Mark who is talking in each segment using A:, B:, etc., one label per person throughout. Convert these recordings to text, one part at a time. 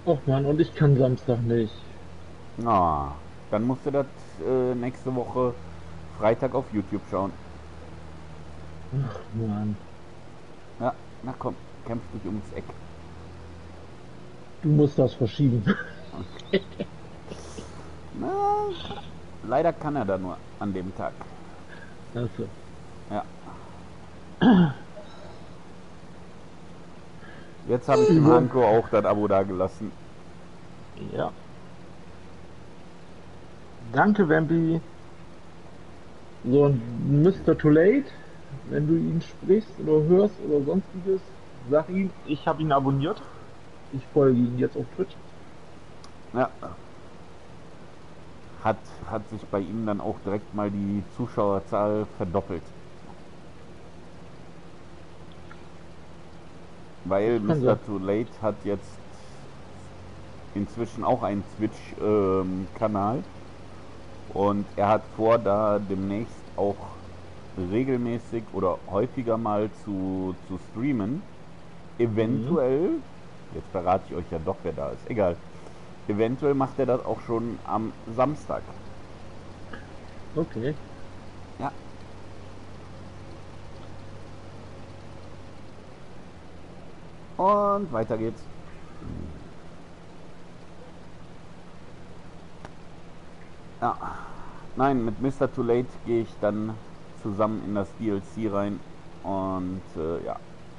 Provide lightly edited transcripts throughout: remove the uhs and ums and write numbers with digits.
A: Och man, und ich kann Samstag nicht.
B: Na, dann musst du das nächste Woche Freitag auf YouTube schauen.
A: Ach man,
B: Ja, na komm, kämpf dich ums Eck.
A: du musst das verschieben.
B: Na, leider kann er da nur an dem Tag.
A: Also,
B: Ja, jetzt habe ich dem
A: über.
B: Hanko auch das Abo da gelassen.
A: Ja, danke, Wempi. So, und Mr. Too Late, wenn du ihn sprichst oder hörst oder sonstiges, sag ihm, ich habe ihn abonniert. Ich folge ihm jetzt auf Twitch.
B: Ja, hat, hat sich bei ihm dann auch direkt mal die Zuschauerzahl verdoppelt. Weil
A: Das kann sein.
B: Mr. Too Late hat jetzt inzwischen auch einen Twitch-Kanal und er hat vor, da demnächst auch regelmäßig oder häufiger mal zu streamen.
A: Mhm.
B: Eventuell, jetzt verrate ich euch ja doch, wer da ist, egal, eventuell macht er das auch schon am Samstag.
A: Okay.
B: Ja, und weiter geht's. Ja, nein, mit Mr. Too Late gehe ich dann zusammen in das DLC rein und ja,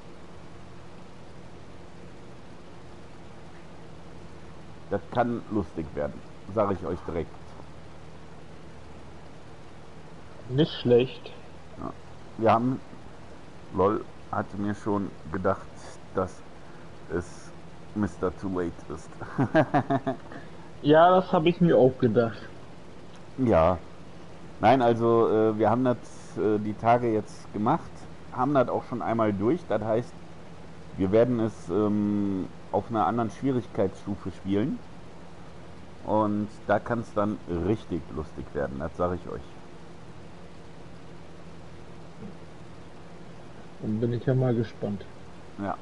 B: das kann lustig werden, sage ich euch direkt.
A: Nicht schlecht.
B: Ja. Wir haben, lol, hatte mir schon gedacht, dass es Mr. Too Late ist.
A: Ja, das habe ich mir auch gedacht.
B: Ja, nein, also wir haben das die Tage jetzt gemacht, haben das auch schon einmal durch. Das heißt, wir werden es auf einer anderen Schwierigkeitsstufe spielen. Und da kann es dann richtig lustig werden, das sage ich euch.
A: Dann bin ich ja mal gespannt.
B: Ja,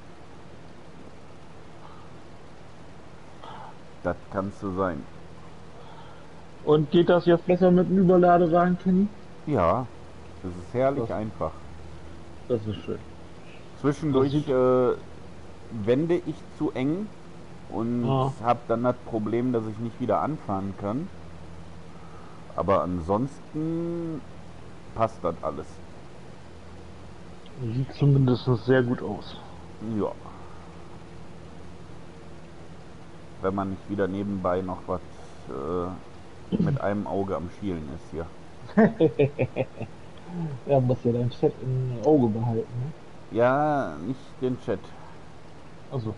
B: das kann so sein.
A: Und geht das jetzt besser mit dem Überladewagen, Kenny?
B: Ja, das ist herrlich
A: Das,
B: einfach.
A: das ist schön. Das
B: Zwischendurch
A: sieht.
B: wende ich zu eng und
A: Ah,
B: habe dann das Problem, dass ich nicht wieder anfahren kann. Aber ansonsten passt das alles.
A: sieht zumindest sehr gut aus.
B: Ja, wenn man nicht wieder nebenbei noch was mit einem Auge am Schielen ist hier.
A: Er muss ja dein Chat im Auge behalten, ne?
B: Ja, nicht den Chat.
A: Also,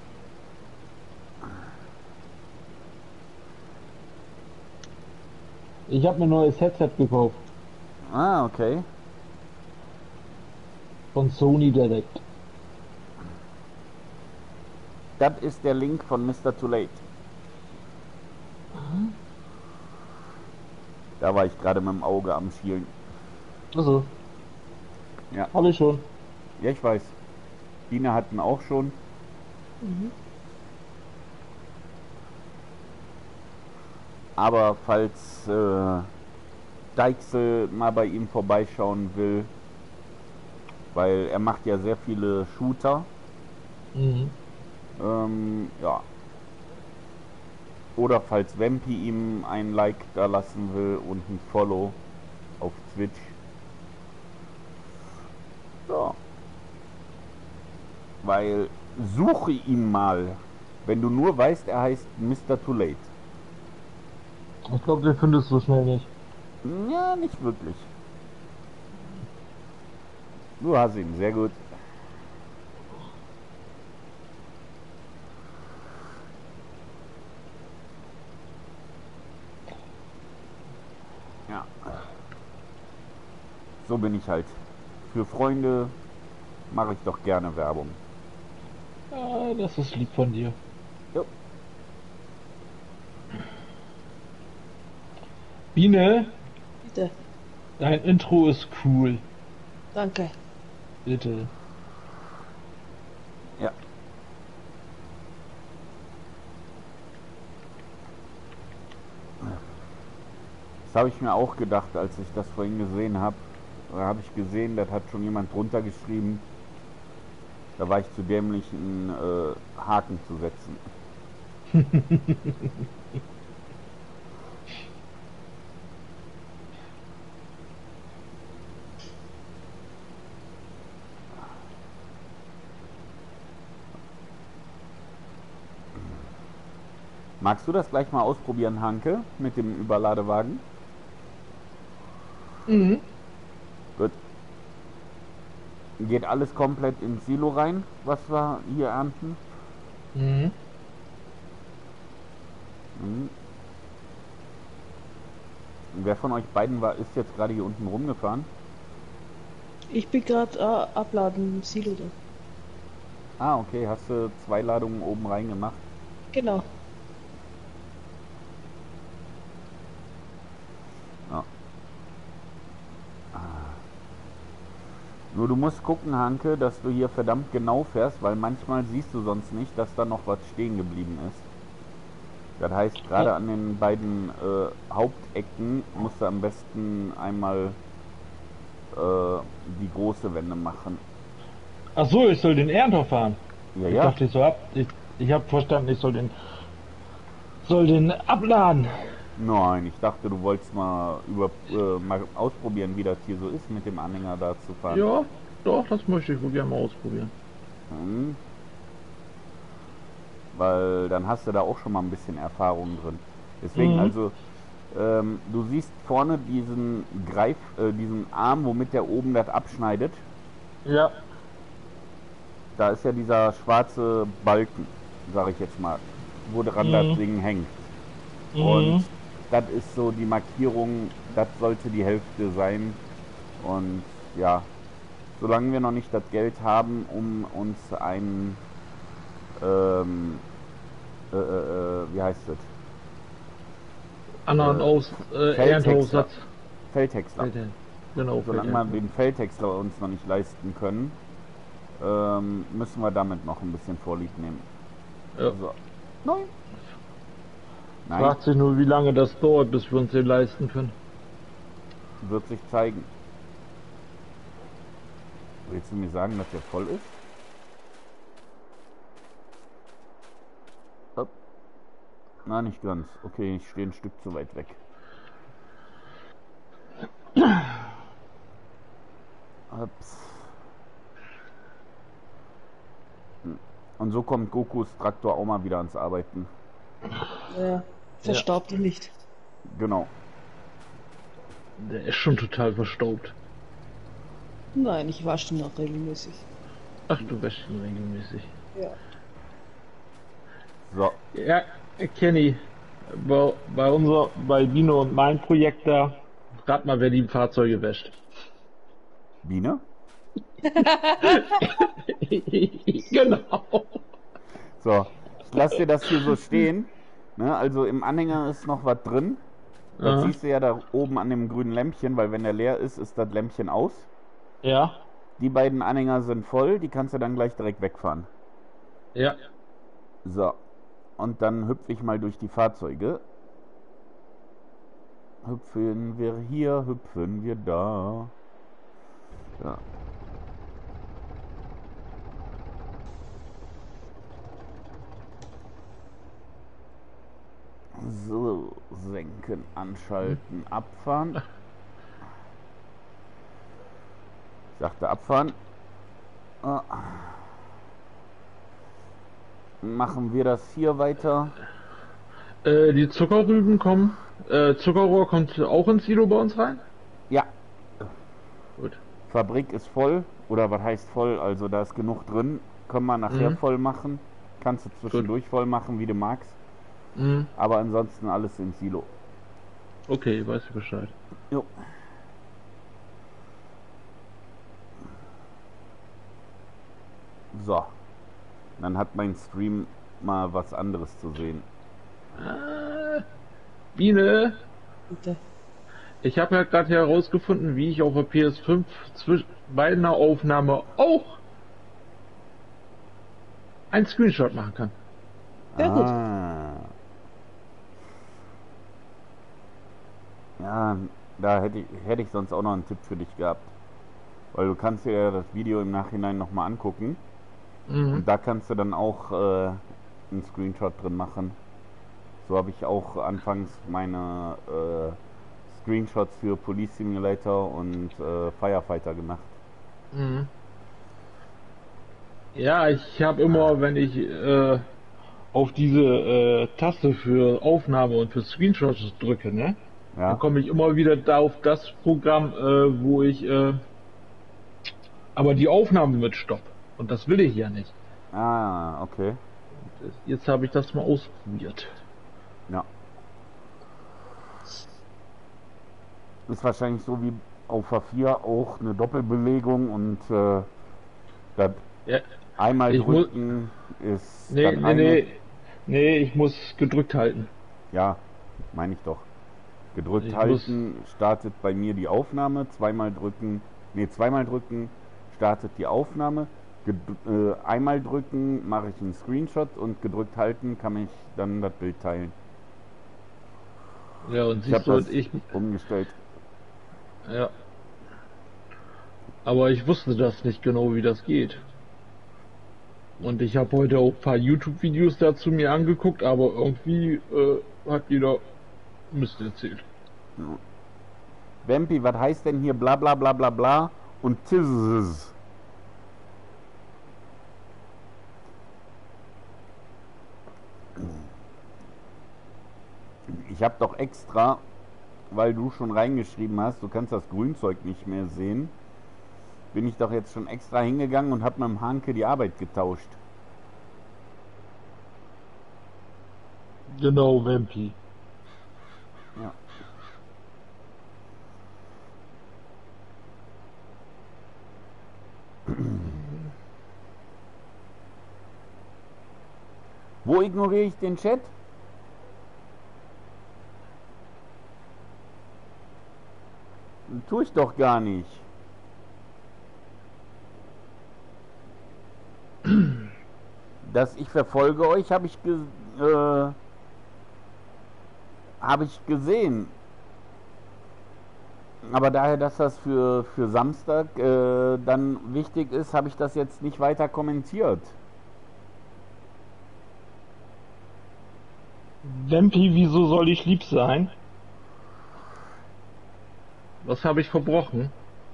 A: ich habe mir ein neues Headset gekauft
B: Ah, okay.
A: von Sony direkt.
B: Das ist der Link von Mr. Too Late. Da war ich gerade mit dem Auge am Schielen.
A: Also,
B: Ja,
A: habe ich schon.
B: ja, ich weiß. Dina hatten auch schon.
A: Mhm.
B: Aber falls Deichsel mal bei ihm vorbeischauen will, weil er macht ja sehr viele Shooter.
A: Mhm.
B: Ja. Oder falls Vampi ihm ein Like da lassen will und ein Follow auf Twitch. Ja. Weil suche ihn mal. Wenn du nur weißt, er heißt Mr. Too Late.
A: Ich glaube, den findest du schnell nicht.
B: Ja, nicht wirklich. Du hast ihn, sehr gut. Ja, so bin ich halt. Für Freunde mache ich doch gerne Werbung.
A: Ah, das ist lieb von dir.
B: Jo.
A: Biene,
C: Bitte,
A: dein Intro ist cool.
C: danke.
A: Bitte.
B: Ja, Das habe ich mir auch gedacht, als ich das vorhin gesehen habe. Da habe ich gesehen, das hat schon jemand drunter geschrieben. Da war ich zu dämlich, einen Haken zu setzen. Magst du das gleich mal ausprobieren, Hanke, mit dem Überladewagen?
A: Mhm.
B: Gut. Geht alles komplett ins Silo rein, was wir hier ernten?
A: Mhm.
B: Mhm. Wer von euch beiden ist jetzt gerade hier unten rumgefahren?
C: Ich bin gerade abladen im Silo da.
B: Ah, okay, hast du 2 Ladungen oben reingemacht?
C: Genau.
B: Ja. Nur du musst gucken, Hanke, dass du hier verdammt genau fährst, weil manchmal siehst du sonst nicht, dass da noch was stehen geblieben ist. Das heißt,
A: Ja.
B: gerade an den beiden Hauptecken musst du am besten einmal die große Wende machen.
A: Ach so, ich soll den Ernter fahren.
B: Ja,
A: Ich
B: ja.
A: dachte, ich habe verstanden, ich soll den abladen.
B: Nein, ich dachte, du wolltest mal ausprobieren, wie das hier so ist, mit dem Anhänger da zu fahren.
A: Ja, doch, das möchte ich wohl gerne mal ausprobieren.
B: Hm, weil dann hast du da auch schon mal ein bisschen Erfahrung drin. Deswegen
A: Mhm.
B: also, du siehst vorne diesen Arm, womit der oben das abschneidet.
A: Ja.
B: Da ist ja dieser schwarze Balken, sage ich jetzt mal, wo dran das
A: Mhm.
B: Ding hängt. Und
A: Mhm.
B: das ist so die Markierung, das sollte die Hälfte sein. Und ja, solange wir noch nicht das Geld haben, um uns einen, ähm, wie heißt es,
A: An- und
B: Feldhäcksler,
A: Ernteaufsatz.
B: Feldhäcksler,
A: Feldhändler. Genau,
B: solange wir
A: Feldhändler.
B: den Feldhäcksler uns noch nicht leisten können, müssen wir damit noch ein bisschen Vorlieb nehmen.
A: Ja.
B: So. Nein. Nein,
A: Fragt sich nur, wie lange das dauert, bis wir uns den leisten können.
B: wird sich zeigen. Willst du mir sagen, dass der voll ist? Hopp. Na, nicht ganz. Okay, ich stehe ein Stück zu weit weg. Ups. Und so kommt Gokus Traktor auch mal wieder ans Arbeiten.
C: Ja.
A: Ja.
C: Verstaubt ihn nicht.
B: Genau.
A: Der ist schon total verstaubt.
C: Nein, ich wasche ihn noch regelmäßig.
A: Ach, du wäschst ihn regelmäßig.
C: Ja.
B: So.
A: Ja, Kenny, bei Bino und mein Projekt da, rat mal, wer die Fahrzeuge wäscht.
B: Biene?
A: Genau.
B: So. Ich lasse dir das hier so stehen. Ne, also im Anhänger ist noch was drin. Das
A: Aha.
B: siehst du ja da oben an dem grünen Lämpchen, weil wenn der leer ist, ist das Lämpchen aus.
A: Ja,
B: Die beiden Anhänger sind voll, die kannst du dann gleich direkt wegfahren.
A: ja.
B: So. Und dann hüpfe ich mal durch die Fahrzeuge. Hüpfen wir hier, hüpfen wir da. Ja. So, senken, anschalten, abfahren. Ich sagte abfahren. Ah. Machen wir das hier weiter.
A: Die Zuckerrüben kommen. Zuckerrohr kommt auch ins Silo bei uns rein?
B: Ja,
A: Gut.
B: Fabrik ist voll. Oder was heißt voll? Also da ist genug drin. Können wir nachher
A: Mhm.
B: voll machen. Kannst du
A: Gut.
B: zwischendurch voll machen, wie du magst.
A: Mhm.
B: Aber ansonsten alles ins Silo.
A: Okay, weiß ich Bescheid.
B: Jo. So. Dann hat mein Stream mal was anderes zu sehen.
A: Biene,
C: Bitte.
A: ich habe ja gerade herausgefunden, wie ich auf der PS5 bei einer Aufnahme auch einen Screenshot machen kann.
C: Ja, gut.
B: Ja, Ja, da hätte ich sonst auch noch einen Tipp für dich gehabt. Weil du kannst dir ja das Video im Nachhinein nochmal angucken.
A: Mhm.
B: Und da kannst du dann auch einen Screenshot drin machen. So habe ich auch anfangs meine Screenshots für Police Simulator und Firefighter gemacht.
A: Mhm. Ja, ich habe immer, wenn ich auf diese Taste für Aufnahme und für Screenshots drücke, ne? Dann
B: Ja?
A: komme ich immer wieder da auf das Programm, wo ich aber die Aufnahme mit Stopp. Und das will ich ja nicht.
B: Ah, okay.
A: Jetzt habe ich das mal ausprobiert.
B: Ja. Ist wahrscheinlich so wie auf A4 auch eine Doppelbelegung und das
A: Ja,
B: einmal
A: ich muss.
B: drücken ist
A: Nee,
B: das
A: nee,
B: eine.
A: nee. Nee, ich muss gedrückt halten.
B: Ja, meine ich doch. Gedrückt
A: Ich muss.
B: halten startet bei mir die Aufnahme, zweimal drücken startet die Aufnahme, einmal drücken mache ich einen Screenshot und gedrückt halten kann ich dann das Bild teilen.
A: Ja, und
B: Ich habe
A: siehst du,
B: das
A: und ich.
B: umgestellt.
A: Ja. Aber ich wusste das nicht genau, wie das geht. Und ich habe heute auch ein paar YouTube-Videos dazu mir angeguckt, aber irgendwie hat jeder Mist erzählt.
B: Wempi, was heißt denn hier bla bla bla bla bla und tizzz? Ich habe doch extra, weil du schon reingeschrieben hast, du kannst das Grünzeug nicht mehr sehen, bin ich doch jetzt schon extra hingegangen und habe mit dem Hanke die Arbeit getauscht.
A: Genau, Vampi.
B: Ja. Wo ignoriere ich den Chat? Tue ich doch gar nicht. Dass ich verfolge euch, habe ich gesehen. Aber daher, dass das für Samstag dann wichtig ist, habe ich das jetzt nicht weiter kommentiert.
A: Vampi, wieso soll ich lieb sein? Was habe ich verbrochen?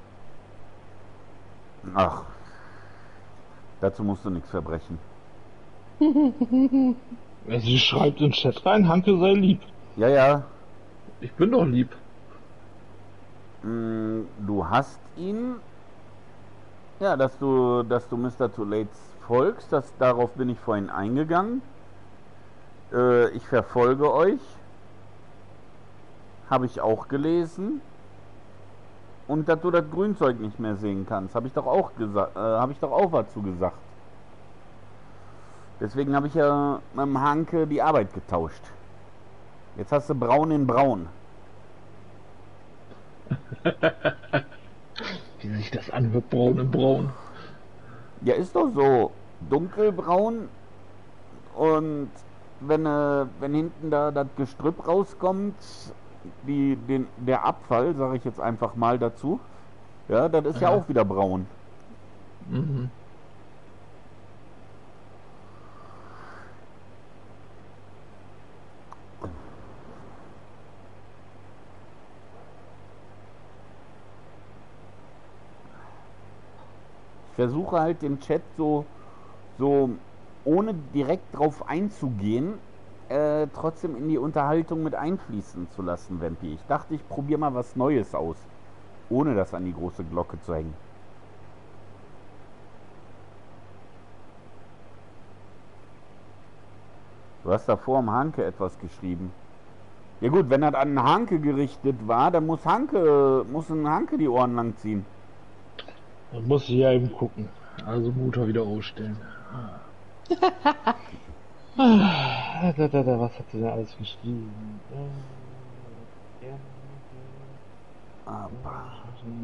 B: Ach, dazu musst du nichts verbrechen.
A: Sie schreibt in den Chat rein, Hanke sei lieb.
B: Ja, ja,
A: Ich bin doch lieb.
B: du hast ihn. Ja, dass du Mr. Too Late folgst, darauf bin ich vorhin eingegangen. Ich verfolge euch. Habe ich auch gelesen. Und dass du das Grünzeug nicht mehr sehen kannst, habe ich doch auch gesagt, habe ich doch auch dazu gesagt. Deswegen habe ich ja mit dem Hanke die Arbeit getauscht. Jetzt hast du braun in braun.
A: Wie sich das anhört, braun in braun.
B: Ja, ist doch so. Dunkelbraun und wenn hinten da das Gestrüpp rauskommt, der Abfall, sage ich jetzt einfach mal dazu, ja, das ist ja
A: Ja.
B: auch wieder braun.
A: Mhm.
B: Ich versuche halt den Chat so ohne direkt drauf einzugehen, trotzdem in die Unterhaltung mit einfließen zu lassen, Vampi. Ich dachte, ich probiere mal was Neues aus, ohne das an die große Glocke zu hängen. Du hast da vor dem Hanke etwas geschrieben. Ja gut, wenn das an Hanke gerichtet war, dann muss ein Hanke die Ohren lang ziehen.
A: Dann muss ich ja eben gucken. Also Motor wieder ausstellen. Was hat sie denn alles geschrieben?
B: Aber.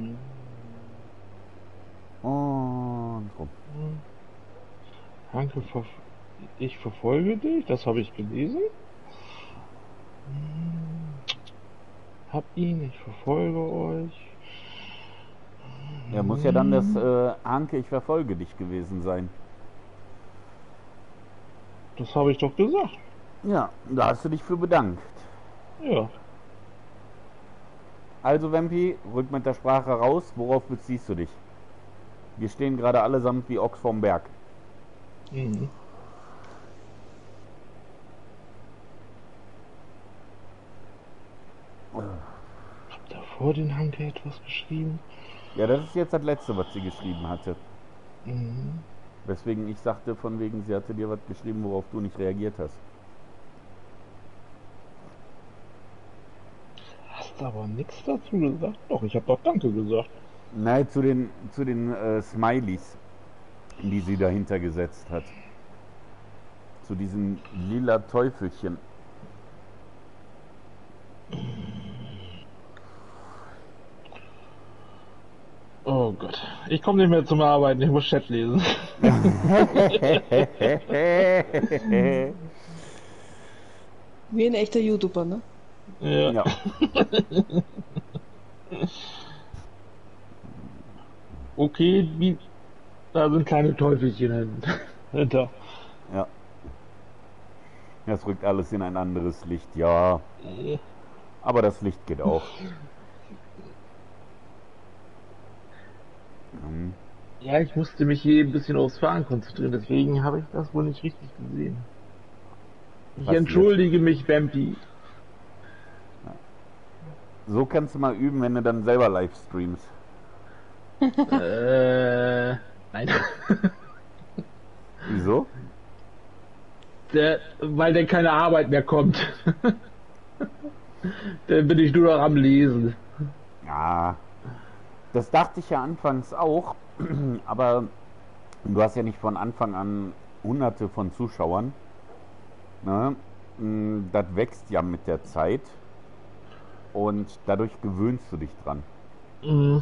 B: Und rum.
A: Hanke, ich verfolge dich, das habe ich gelesen. Hab ihn, ich verfolge euch.
B: Ja, muss ja dann das Hanke, ich verfolge dich gewesen sein.
A: Das habe ich doch gesagt.
B: Ja, da hast du dich für bedankt.
A: Ja.
B: Also, Wempi, rück mit der Sprache raus. Worauf beziehst du dich? Wir stehen gerade allesamt wie Ochs vorm Berg.
A: Mhm. Hab da vor den Hanke etwas geschrieben?
B: Ja, das ist jetzt das Letzte, was sie geschrieben hatte.
A: Mhm.
B: Weswegen ich sagte, von wegen, sie hatte dir was geschrieben, worauf du nicht reagiert hast.
A: Hast aber nichts dazu gesagt? Doch, ich habe doch Danke gesagt.
B: Nein, zu den Smileys, die sie dahinter gesetzt hat. Zu diesen lila Teufelchen.
A: Oh Gott. Ich komme nicht mehr zum Arbeiten, ich muss Chat lesen.
C: Wie ein echter YouTuber, ne?
A: Ja.
B: Ja,
A: Okay, da sind kleine Teufelchen hinter.
B: ja. Das rückt alles in ein anderes Licht, ja. Aber das Licht geht auch. Hm.
A: Ja, ich musste mich hier ein bisschen aufs Fahren konzentrieren, deswegen habe ich das wohl nicht richtig gesehen. Ich
B: Passiert.
A: entschuldige mich, Bampi.
B: So kannst du mal üben, wenn du dann selber live streamst.
A: Nein.
B: Wieso?
A: Weil dann keine Arbeit mehr kommt. Dann bin ich nur noch am Lesen.
B: Ja, das dachte ich ja anfangs auch, aber du hast ja nicht von Anfang an hunderte von Zuschauern. Ne? Das wächst ja mit der Zeit und dadurch gewöhnst du dich dran.
A: Mhm.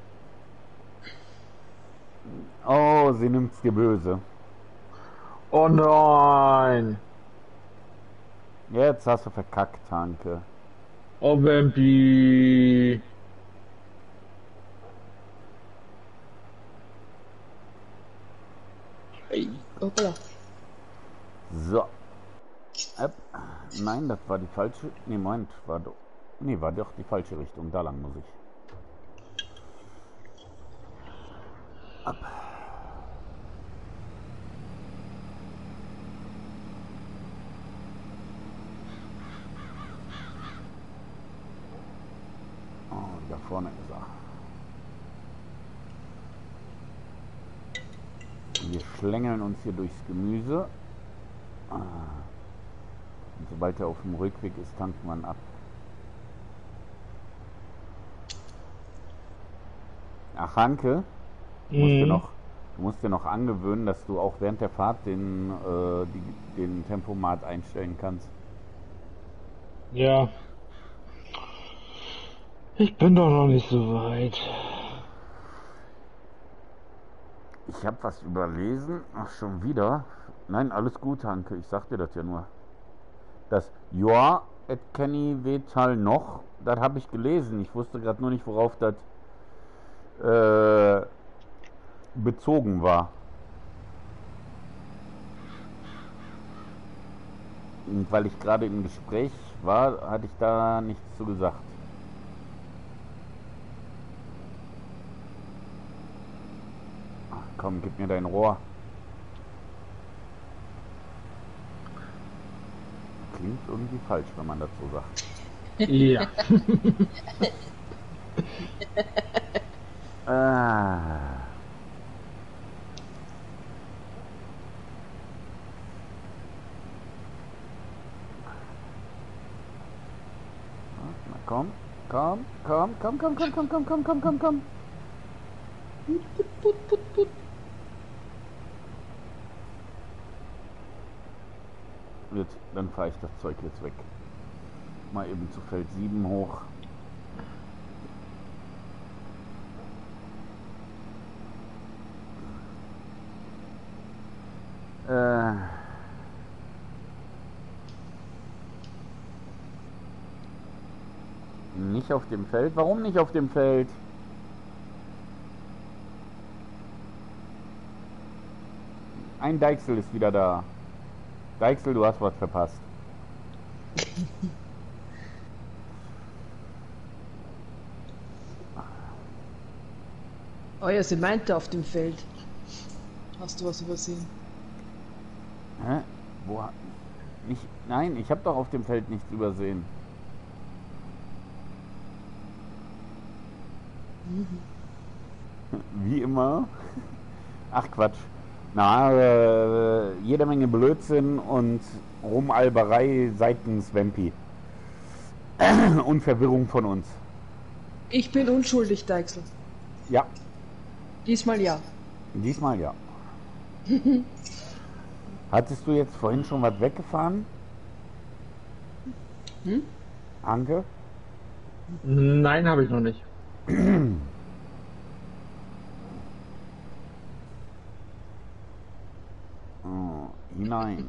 B: Oh, sie nimmt's dir böse.
A: Oh nein.
B: Jetzt hast du verkackt, Hanke.
A: Oh, Bampi.
C: Ey, hoppala.
B: So. Nein, das war die falsche. Nee, Moment, war doch. Nee, war doch die falsche Richtung. Da lang muss ich. Oh, da vorne ist er. Wir schlängeln uns hier durchs Gemüse. Und sobald er auf dem Rückweg ist, tankt man ab. Ach, Hanke,
A: Mhm.
B: du musst dir noch angewöhnen, dass du auch während der Fahrt den Tempomat einstellen kannst.
A: Ja. Ich bin doch noch nicht so weit.
B: Ich habe was überlesen. Ach, schon wieder? Nein, alles gut, Hanke. Ich sag dir das ja nur. Das Ja, et Kenny Vetal noch, das habe ich gelesen. Ich wusste gerade nur nicht, worauf das äh, bezogen war. Und weil ich gerade im Gespräch war, hatte ich da nichts zu gesagt. Ach, komm, gib mir dein Rohr. Klingt irgendwie falsch, wenn man das so sagt.
A: Ja.
B: Ah. Na komm, komm, komm, komm, komm, komm, komm, komm, komm, komm, komm, komm.
C: Put, put, put.
B: Gut, dann fahre ich das Zeug jetzt weg. Mal eben zu Feld 7 hoch. Äh. nicht auf dem Feld? Warum nicht auf dem Feld? Ein Deichsel ist wieder da. Deichsel, du hast was verpasst.
C: Oh ja, sie meinte auf dem Feld. Hast du was übersehen?
B: Hä? Wo? Nicht, nein, ich habe doch auf dem Feld nichts übersehen. Wie immer. Ach Quatsch. Na, jede Menge Blödsinn und Rumalberei seitens Wempi. Und Verwirrung von uns.
C: Ich bin unschuldig, Deichsel.
B: Ja,
C: Diesmal ja.
B: diesmal ja. Hattest du jetzt vorhin schon was weggefahren? Anke?
A: Nein, habe ich noch nicht.
B: Oh, hinein.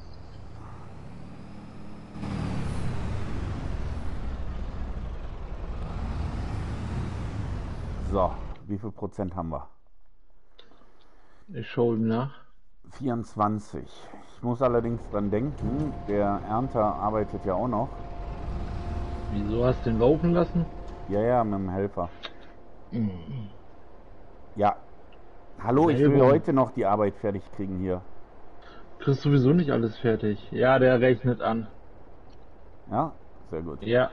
B: So, wie viel Prozent haben wir?
A: Ich schaue ihm nach.
B: 24. Ich muss allerdings dran denken, der Ernter arbeitet ja auch noch.
A: Wieso hast du den laufen lassen?
B: Ja, ja, mit dem Helfer. Ja. Hallo, ich will
A: Selber.
B: heute noch die Arbeit fertig kriegen hier.
A: Kriegst sowieso nicht alles fertig. Ja, der rechnet an.
B: Ja, sehr gut.
A: Ja.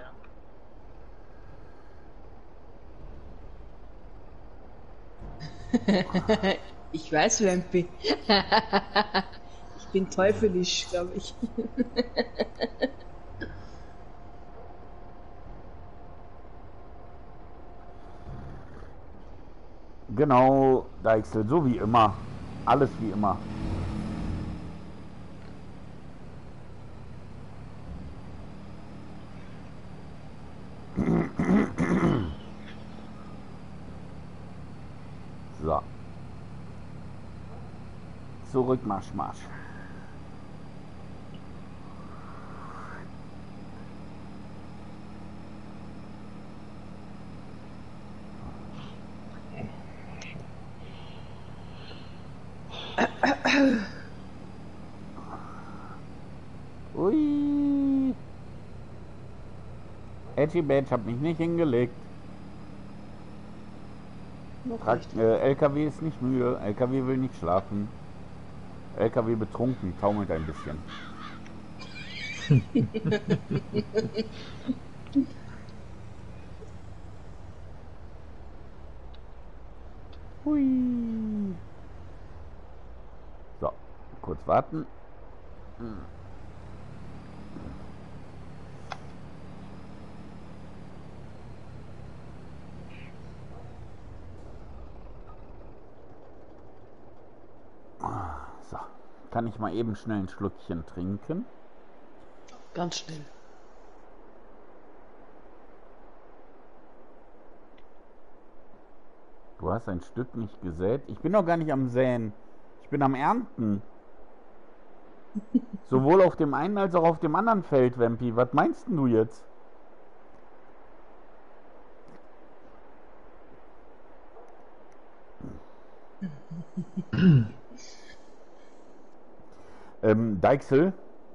C: Ich weiß, Wempi. Ich bin teufelisch, glaube ich.
B: Genau, Deichsel, so wie immer. Alles wie immer. So. Zurück, Marsch, Marsch. Ui. Edgy Badge hab mich nicht hingelegt.
C: Noch nicht.
B: LKW ist nicht müde, LKW will nicht schlafen. LKW betrunken, taumelt ein bisschen. Hui. So, kurz warten. So, kann ich mal eben schnell ein Schluckchen trinken?
C: Ganz schnell.
B: Du hast ein Stück nicht gesät? Ich bin doch gar nicht am Säen. Ich bin am Ernten. Sowohl auf dem einen als auch auf dem anderen Feld, Wempi. Was meinst denn du jetzt? Deichsel?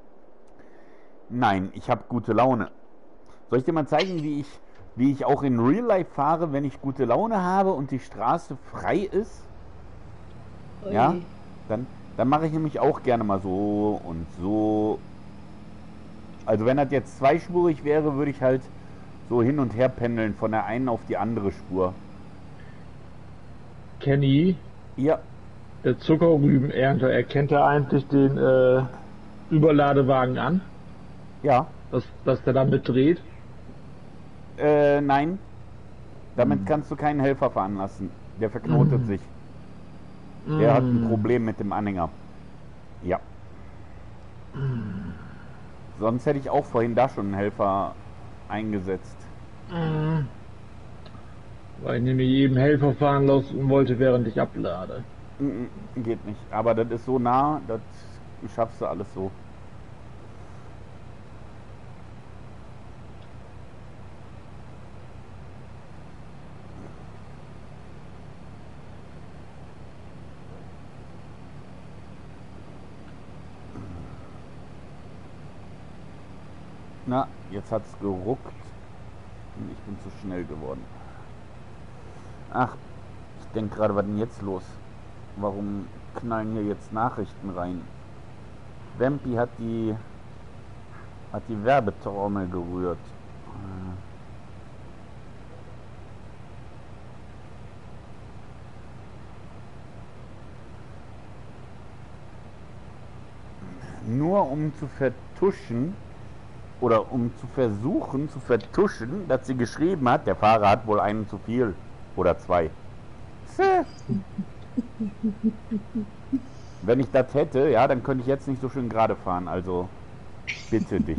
B: Nein, ich habe gute Laune. Soll ich dir mal zeigen, wie ich auch in Real Life fahre, wenn ich gute Laune habe und die Straße frei ist?
C: Ui.
B: Ja? Dann mache ich nämlich auch gerne mal so und so. Also wenn das jetzt zweispurig wäre, würde ich halt so hin und her pendeln von der einen auf die andere Spur.
A: Kenny,
B: Ja,
A: der Zuckerrübenernter, erkennt er eigentlich den Überladewagen an,
B: ja,
A: dass der da mitdreht?
B: nein. Damit kannst du keinen Helfer fahren lassen. Der verknotet sich. Der hat ein Problem mit dem Anhänger. Ja. Sonst hätte ich auch vorhin da schon einen Helfer eingesetzt.
A: Weil ich nämlich eben Helfer fahren lassen wollte, während ich ablade.
B: Geht nicht. Aber das ist so nah, das schaffst du alles so. Na, jetzt hat's geruckt und ich bin zu schnell geworden. Ach, ich denke gerade, was denn jetzt los? Warum knallen hier jetzt Nachrichten rein? Wempi hat die Werbetrommel gerührt. Nur um zu vertuschen oder um zu versuchen zu vertuschen, dass sie geschrieben hat, der Fahrer hat wohl einen zu viel oder zwei. Wenn ich das hätte, ja, dann könnte ich jetzt nicht so schön gerade fahren. Also bitte dich.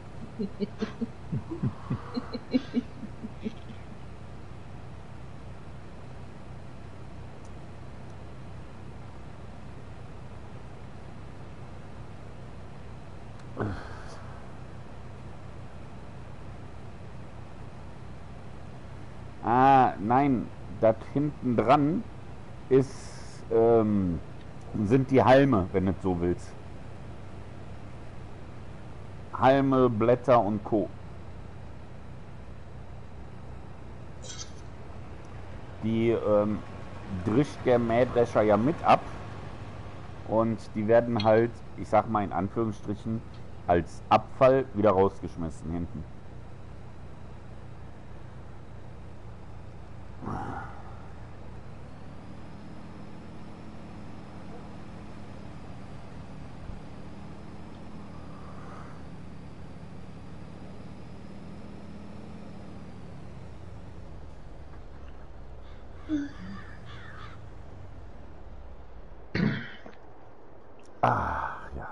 B: Ah, nein, das hinten dran ist, sind die Halme, wenn du es so willst. Halme, Blätter und Co. Die drischt der Mähdrescher ja mit ab und die werden halt, ich sag mal in Anführungsstrichen, als Abfall wieder rausgeschmissen hinten. Ah, ja.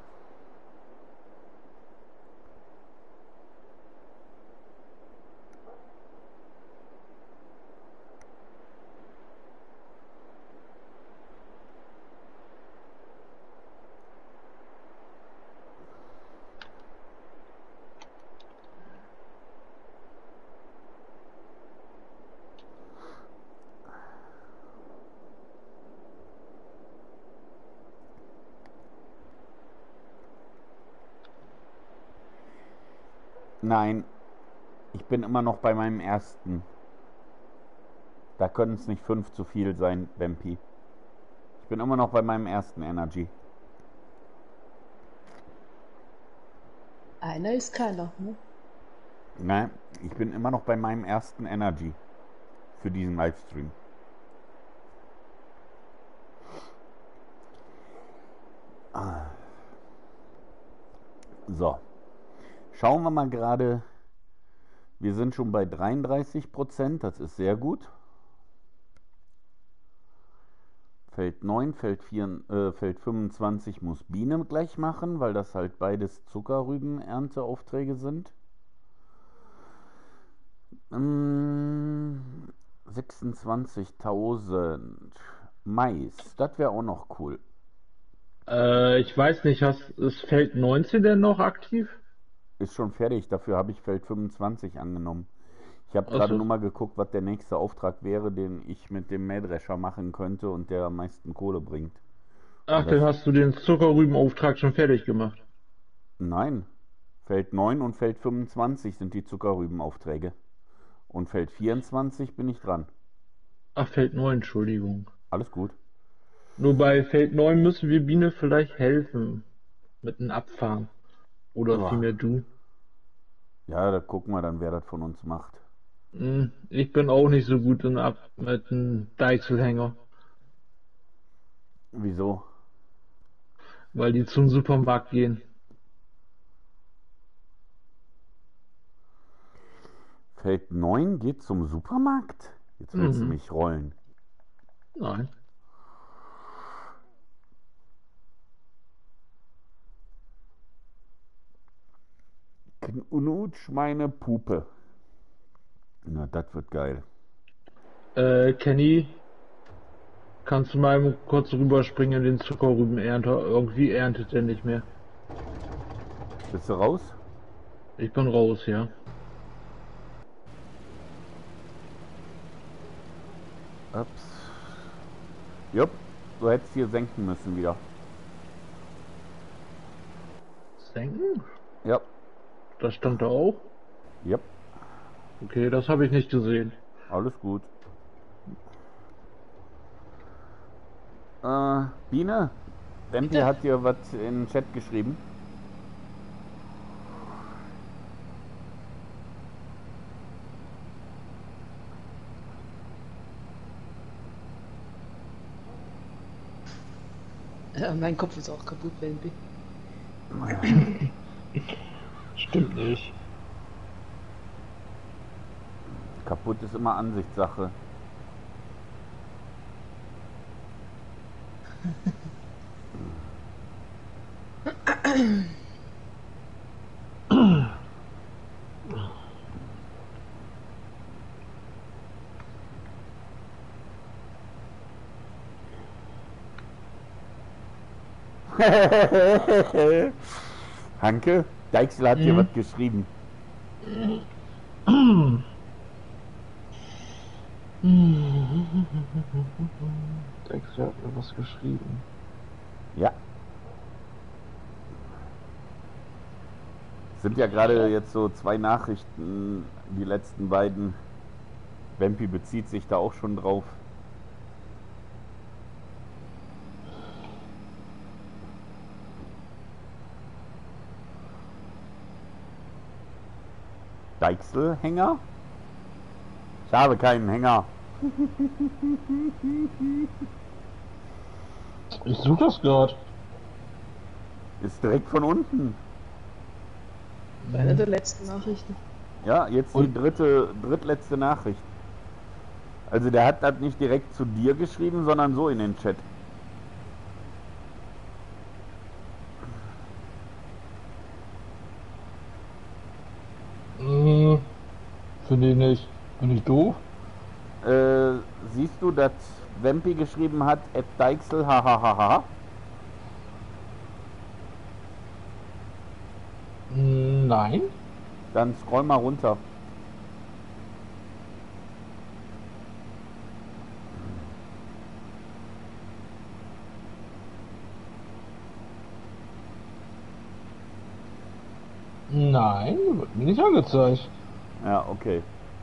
B: Nein, ich bin immer noch bei meinem ersten. Da können es nicht 5 zu viel sein, Wempi. Ich bin immer noch bei meinem ersten Energy.
C: Einer ist keiner, ne?
B: Nein, ich bin immer noch bei meinem ersten Energy für diesen Livestream. So, schauen wir mal gerade. Wir sind schon bei 33%, das ist sehr gut. Feld 9, Feld 25 muss Biene gleich machen, weil das halt beides Zuckerrübenernteaufträge sind. 26.000 Mais, das wäre auch noch cool.
A: Ich weiß nicht, ist Feld 19 denn noch aktiv?
B: Ist schon fertig, dafür habe ich Feld 25 angenommen. Ich habe gerade
A: Achso.
B: nur mal geguckt, was der nächste Auftrag wäre, den ich mit dem Mähdrescher machen könnte und der am meisten Kohle bringt.
A: Ach,
B: Und
A: dann
B: das,
A: hast du den Zuckerrübenauftrag schon fertig gemacht.
B: nein, Feld 9 und Feld 25 sind die Zuckerrübenaufträge. Und Feld 24 bin ich dran.
A: Ach, Feld 9, Entschuldigung.
B: Alles gut.
A: Nur bei Feld 9 müssen wir Biene vielleicht helfen. Mit einem Abfahren. Oder
B: Oh.
A: vielmehr du.
B: Ja, da gucken wir dann, wer das von uns macht.
A: Ich bin auch nicht so gut mit einem Deichselhänger.
B: Wieso?
A: Weil die zum Supermarkt gehen.
B: Feld 9 geht zum Supermarkt? Jetzt willst du mich rollen.
A: Nein.
B: Knutsch meine Puppe. Na, das wird geil.
A: Kenny, kannst du mal kurz rüberspringen in den Zuckerrübenernter? Irgendwie erntet er nicht mehr.
B: Bist du raus?
A: Ich bin raus, ja.
B: Ups. Jupp, du hättest hier senken müssen wieder.
A: Senken?
B: Ja.
A: Das stand da auch?
B: Yep,
A: Okay, das habe ich nicht gesehen.
B: alles gut. Biene, Bampi
C: Bitte?
B: hat dir was in den Chat geschrieben.
C: Mein Kopf ist auch kaputt, Baby.
A: Stimmt nicht.
B: Kaputt ist immer Ansichtssache. Hanke, Deichsel hat dir was geschrieben.
A: Dexter hat mir was geschrieben.
B: Ja. Sind ja gerade jetzt so 2 Nachrichten, die letzten beiden. Bampi bezieht sich da auch schon drauf. Deichsel-Hänger? Ich habe keinen Hänger.
A: Ich suche das gerade.
B: Ist direkt von unten.
C: Eine der letzten Nachrichten.
B: Ja, jetzt die
A: Und?
B: drittletzte Nachricht. Also der hat das nicht direkt zu dir geschrieben, sondern so in den Chat.
A: Finde ich nicht. Bin ich doof?
B: Siehst du, dass Wempi geschrieben hat, Deichsel, hahaha?
A: Nein.
B: Dann scroll mal runter.
A: Nein, wird mir nicht angezeigt.
B: Ja, okay.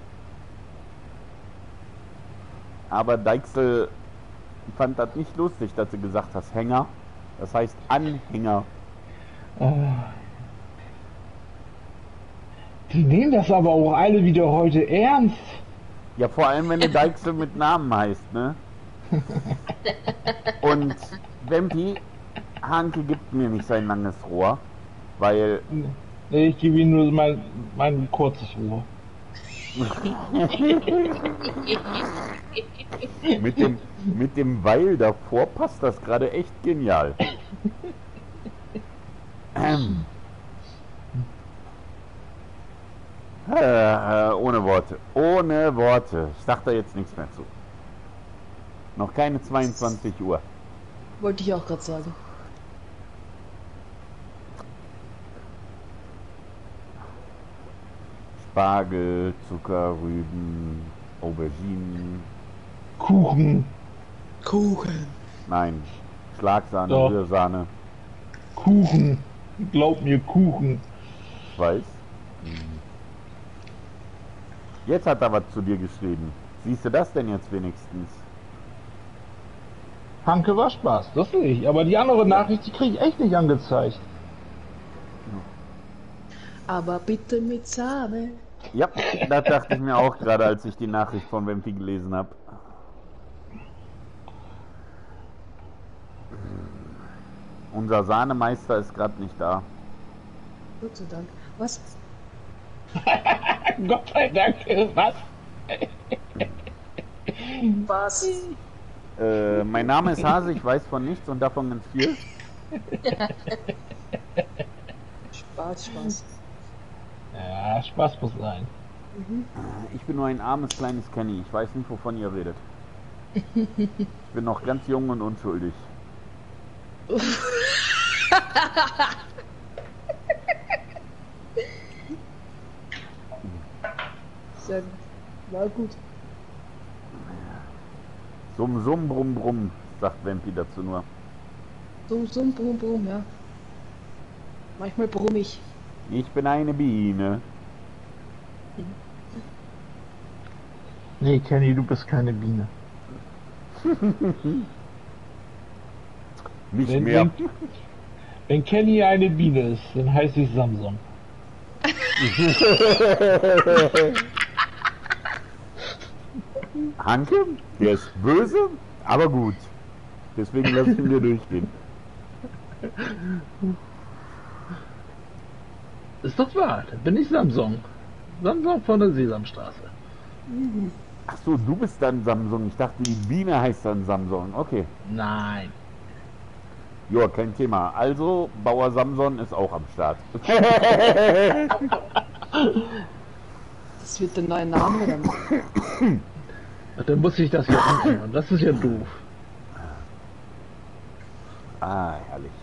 B: Aber Deichsel fand das nicht lustig, dass du gesagt hast Hänger. Das heißt Anhänger.
A: Die nehmen das aber auch alle wieder heute ernst.
B: Ja, vor allem wenn du Deichsel mit Namen heißt, ne? Und Wempi, Hanke gibt mir nicht sein langes Rohr, weil
A: Nee, ich gebe ihm nur mein kurzes Rohr.
B: mit dem Weil davor passt das gerade echt genial. Ohne Worte. Ohne Worte. Ich sag da jetzt nichts mehr zu. Noch keine 22 Uhr.
C: Wollte ich auch gerade sagen.
B: Spargel, Zuckerrüben, Auberginen.
A: Kuchen.
C: Kuchen.
B: Nein. Schlagsahne,
A: Doch.
B: Rührsahne.
A: Kuchen. Glaub mir, Kuchen.
B: Ich weiß. Jetzt hat er was zu dir geschrieben. Siehst du das denn jetzt wenigstens?
A: Hanke war Spaß, das sehe ich. Aber die andere Nachricht, die kriege ich echt nicht angezeigt.
C: Aber bitte mit Sahne.
B: Ja, das dachte ich mir auch gerade, als ich die Nachricht von Wempi gelesen habe. Unser Sahnemeister ist gerade nicht da.
C: Gott sei Dank. Was?
A: Gott sei Dank, was?
C: Was?
B: Mein Name ist Hase, ich weiß von nichts und davon ganz viel.
C: Spaß, Spaß.
A: Ja, Spaß muss sein.
B: Ich bin nur ein armes kleines Kenny, ich weiß nicht, wovon ihr redet. Ich bin noch ganz jung und unschuldig.
C: Sehr gut. War gut.
B: Summ, summ, brumm, brumm, sagt Wempi dazu nur.
C: Summ, summ, brumm, brumm, ja. Manchmal brummig.
B: Ich bin eine Biene.
A: Nee, Kenny, du bist keine Biene.
B: Nicht
A: Wenn,
B: mehr.
A: wenn Kenny eine Biene ist, dann heißt ich Samson.
B: Hanke, der ist böse, aber gut. Deswegen lass ihn dir durchgehen.
A: Ist doch wahr, dann bin ich Samson. Samson von der Sesamstraße.
B: Ach so, du bist dann Samsung. Ich dachte, die Biene heißt dann Samson. Okay.
A: Nein.
B: Ja, kein Thema. Also, Bauer Samson ist auch am Start.
C: Das wird der neue Name dann.
A: Dann muss ich das hier anhören. Das ist ja doof.
B: Ah, herrlich.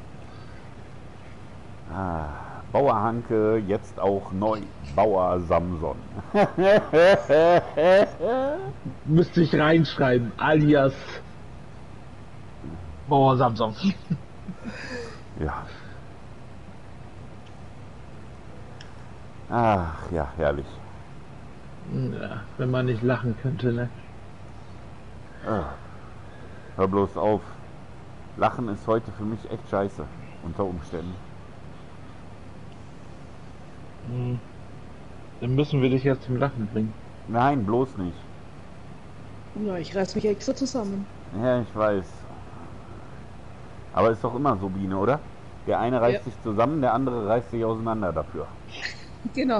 B: Ah, Bauer Hanke, jetzt auch neu Bauer Samson.
A: Müsste ich reinschreiben, alias Bauer Samson.
B: Ja. Ach ja, herrlich.
A: Ja, wenn man nicht lachen könnte, ne?
B: Ah, hör bloß auf. Lachen ist heute für mich echt scheiße. Unter Umständen.
A: Dann müssen wir dich jetzt zum Lachen bringen.
B: Nein, bloß nicht.
C: Ja, ich reiß mich extra zusammen.
B: Ja, ich weiß. Aber ist doch immer so, Biene, oder? Der eine reißt sich zusammen, der andere reißt sich auseinander dafür.
C: Genau.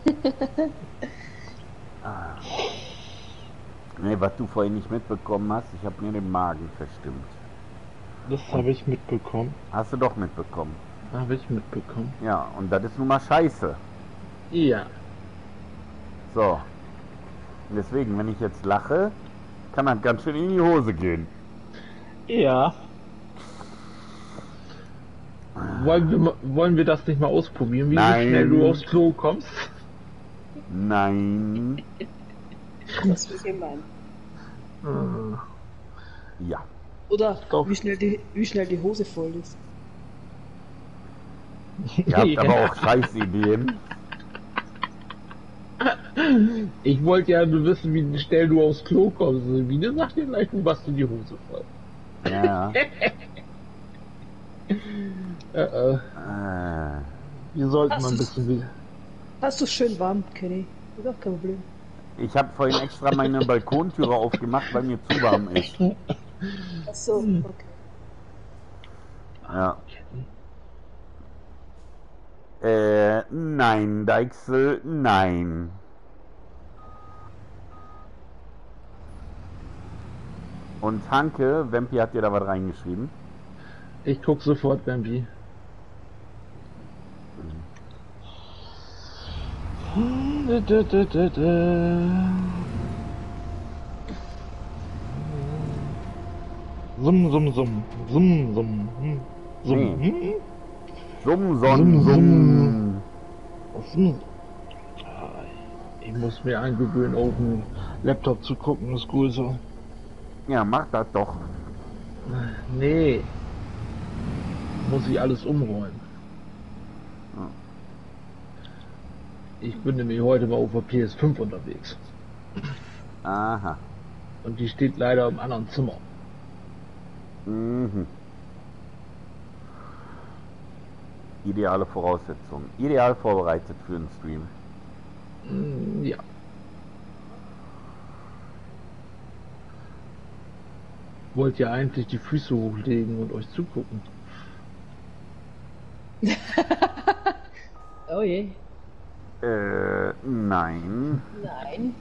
B: Nee, was du vorhin nicht mitbekommen hast, ich habe mir den Magen verstimmt.
A: Das habe ich mitbekommen.
B: Hast du doch mitbekommen.
A: Habe ich mitbekommen.
B: Ja, und das ist nun mal scheiße.
A: Ja.
B: So. Und deswegen, wenn ich jetzt lache, kann das ganz schön in die Hose gehen.
A: Ja. Wollen wir das nicht mal ausprobieren, wie
B: Nein.
A: schnell du aufs Klo kommst?
B: Nein.
C: Das will ich gemein.
B: Ja.
C: Oder
A: Doch.
C: wie schnell die Hose voll ist.
B: Ihr habt aber auch Scheißideen.
A: Ich wollte ja nur wissen, wie schnell du aufs Klo kommst. Wie du sagt dir gleich, du machst in die Hose voll.
B: Ja.
A: Wir sollten mal ein
C: Hast
A: bisschen wieder.
C: Hast du schön warm, Kenny? Ist auch kein Problem.
B: Ich habe vorhin extra meine Balkontüre aufgemacht, weil mir zu warm ist.
C: Ach so, okay.
B: Ja. Nein, Deichsel, nein. Und Hanke, Wempi hat dir da was reingeschrieben.
A: Ich guck sofort, Bambi. Summ, summ, summ. Summ, summ. Summ.
B: Nee.
A: Summ,
B: Summ.
A: summ. Ich muss mir angewöhnen, auf den Laptop zu gucken, das ist gut so.
B: Ja, mach das doch.
A: Nee. Muss ich alles umräumen.
B: Ja.
A: Ich bin nämlich heute mal auf der PS5 unterwegs.
B: Aha.
A: Und die steht leider im anderen Zimmer.
B: Mhm. Ideale Voraussetzung. Ideal vorbereitet für den Stream.
A: Ja. Wollt ihr eigentlich die Füße hochlegen und euch zugucken?
C: Oh je.
B: Nein.
C: Nein.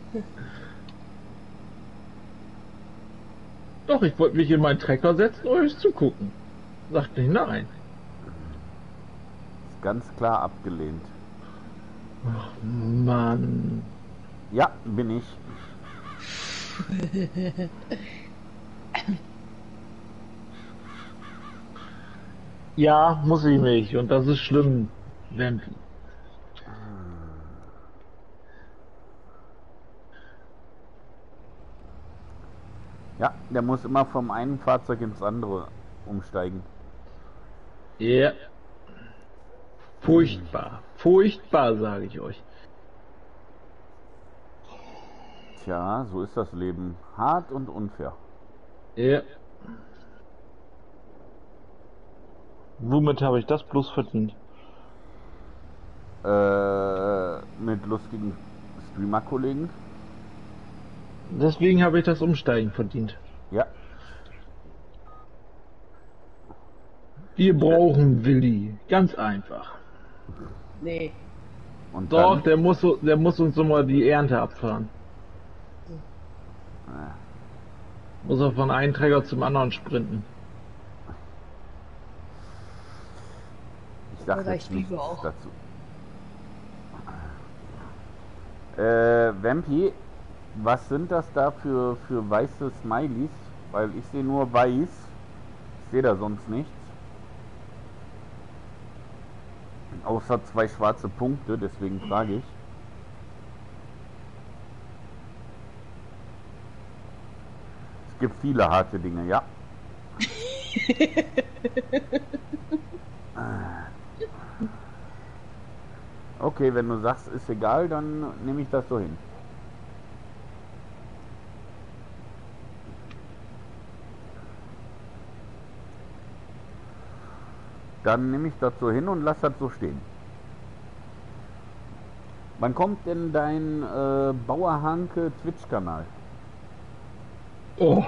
A: Doch, ich wollte mich in meinen Trecker setzen und euch zugucken. Sagt nicht nein.
B: Ist ganz klar abgelehnt.
A: Ach, Mann.
B: Ja, bin ich.
A: Ja, muss ich nicht. Und das ist schlimm, Vampi.
B: Ja, der muss immer vom einen Fahrzeug ins andere umsteigen.
A: Ja. Furchtbar. Furchtbar, sage ich euch.
B: Tja, so ist das Leben. Hart und unfair.
A: Ja. Womit habe ich das bloß verdient?
B: Mit lustigen Streamer-Kollegen.
A: Deswegen habe ich das Umsteigen verdient.
B: Ja.
A: Wir brauchen Willi. Ganz einfach.
C: Nee.
B: Und
A: Doch,
B: dann,
A: der muss uns so mal die Ernte abfahren. Muss er von einem Träger zum anderen sprinten.
B: ich sag
C: Oder
B: jetzt
C: ich
B: nichts
C: liebe auch.
B: dazu. Vampi, was sind das da für weiße Smileys? Weil ich sehe nur weiß. Ich sehe da sonst nichts. Außer 2 schwarze Punkte, deswegen frage ich. Es gibt viele harte Dinge, ja. Okay, wenn du sagst, ist egal, dann nehme ich das so hin. Dann nehme ich das so hin und lass das so stehen. Wann kommt denn dein Bauer Hanke Twitch-Kanal?
A: Oh.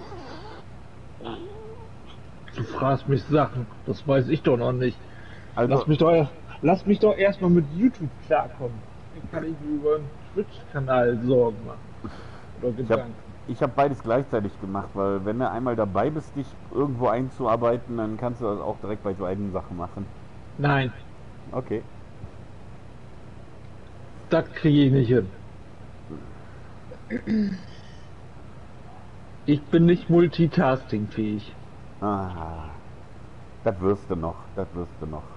A: Du fragst mich Sachen. Das weiß ich doch noch nicht.
B: Also,
A: Lass mich doch erstmal mit YouTube klarkommen. Dann kann ich mir über einen Twitch-Kanal Sorgen machen. Oder Gedanken.
B: ich habe beides gleichzeitig gemacht, weil wenn du einmal dabei bist, dich irgendwo einzuarbeiten, dann kannst du das auch direkt bei beiden Sachen machen.
A: Nein,
B: Okay.
A: das kriege ich nicht hin. Ich bin nicht multitaskingfähig.
B: Ah, das wirst du noch, das wirst du noch.